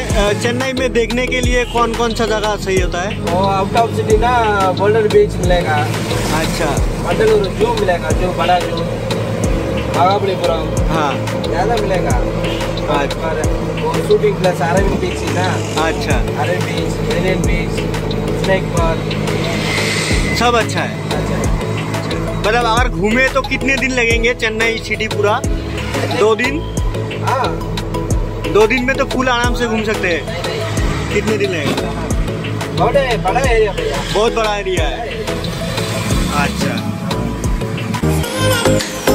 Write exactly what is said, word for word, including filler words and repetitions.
चेन्नई में देखने के लिए कौन कौन सा जगह सही होता है? वो आउट ऑफ सिटी ना गोल्डन बीच मिलेगा। अच्छा। मंडलूर जू मिलेगा, जो बड़ा जू महाबलीपुरम। हाँ ज़्यादा मिलेगा। अच्छा। वो शूटिंग प्लस आरएम बीच है ना। अच्छा। RM beach, Marina beach, snake park, सब अच्छा है। अच्छा। मतलब अगर घूमे तो कितने दिन लगेंगे चेन्नई सिटी पूरा? दो दिन? हाँ दो दिन में तो फुल आराम से घूम सकते हैं। कितने दिन लगेगा? बहुत बड़ा एरिया भैया, बहुत बड़ा एरिया है। अच्छा।